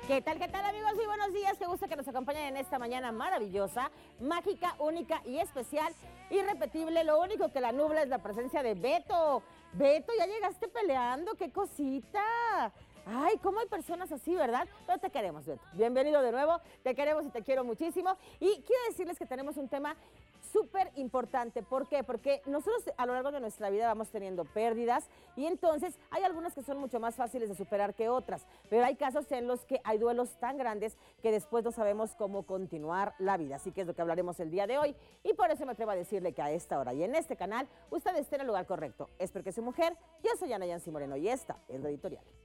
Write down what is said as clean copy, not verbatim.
Qué tal amigos? Muy buenos días, qué gusto que nos acompañen en esta mañana maravillosa, mágica, única y especial, irrepetible. Lo único que la nubla es la presencia de Beto. Beto, ya llegaste peleando, qué cosita. Ay, cómo hay personas así, ¿verdad? Pero te queremos, Beto. Bienvenido de nuevo, te queremos y te quiero muchísimo. Y quiero decirles que tenemos un tema súper importante. ¿Por qué? Porque nosotros a lo largo de nuestra vida vamos teniendo pérdidas y entonces hay algunas que son mucho más fáciles de superar que otras, pero hay casos en los que hay duelos tan grandes que después no sabemos cómo continuar la vida. Así que es lo que hablaremos el día de hoy y por eso me atrevo a decirle que a esta hora y en este canal usted esté en el lugar correcto. Es porque soy mujer, yo soy Ana Yancy Moreno y esta es la editorial.